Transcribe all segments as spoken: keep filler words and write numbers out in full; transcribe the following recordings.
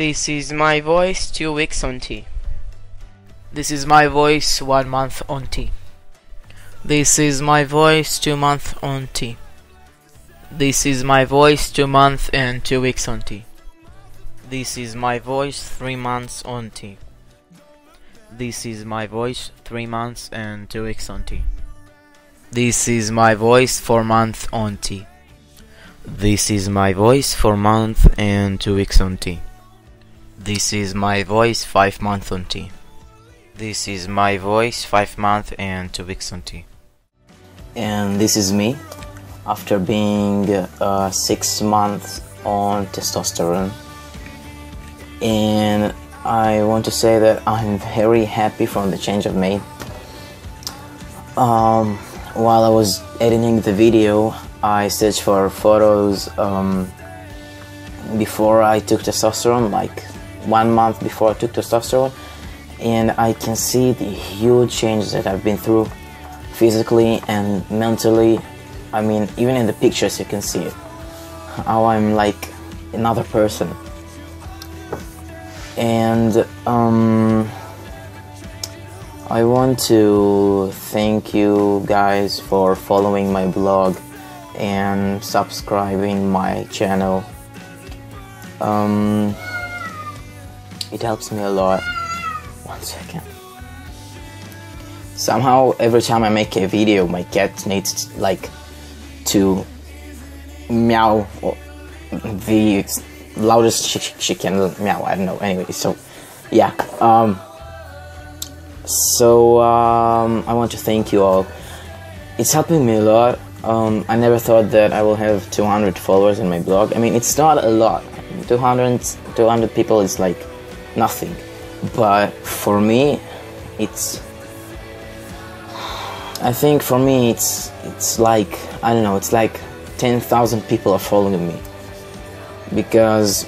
This is my voice two weeks on T. This is my voice one month on T. This is my voice two months on T. This is my voice two months and two weeks on T. This is my voice three months on T. This is my voice three months and two weeks on T. This is my voice four months on T. This is my voice four months and two weeks on T. This is my voice five months on T. This is my voice five months and two weeks on T. And this is me after being uh, six months on testosterone. And I want to say that I'm very happy from the change I've made. Um, while I was editing the video, I searched for photos um, before I took testosterone, like one month before I took testosterone, and I can see the huge changes that I've been through physically and mentally. I mean, even in the pictures you can see it, how I'm like another person. And um, I want to thank you guys for following my blog and subscribing my channel. Um, it helps me a lot. One second. Somehow every time I make a video, my cat needs like to meow, or the loudest she, she can meow, I don't know. Anyway, so yeah, um, so um, I want to thank you all. It's helping me a lot. um, I never thought that I will have two hundred followers in my blog. I mean, it's not a lot. two hundred, two hundred people is like nothing, but for me it's, I think for me it's it's like, I don't know, it's like ten thousand people are following me, because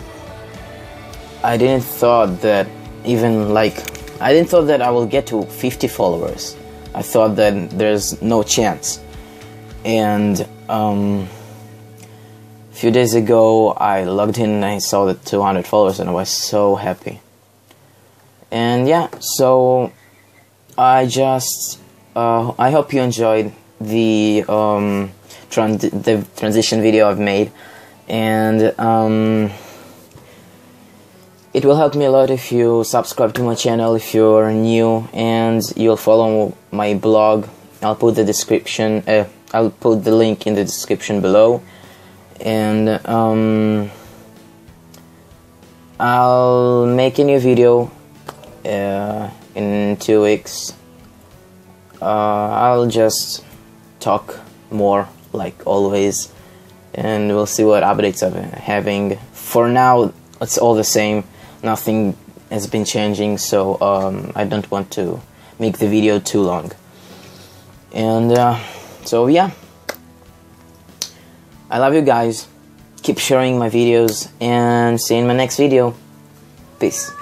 I didn't thought that even like I didn't thought that I will get to fifty followers. I thought that there's no chance. And um, a few days ago I logged in and I saw the two hundred followers and I was so happy. And yeah, so I just uh, I hope you enjoyed the um, tran the transition video I've made, and um, it will help me a lot if you subscribe to my channel if you're new, and you'll follow my blog. I'll put the description. Uh, I'll put the link in the description below, and um, I'll make a new video uh, in two weeks. Uh, I'll just talk more like always, and we'll see what updates I'm having. For now, it's all the same. Nothing has been changing, so um, I don't want to make the video too long. And uh, so yeah, I love you guys. Keep sharing my videos, and see you in my next video. Peace.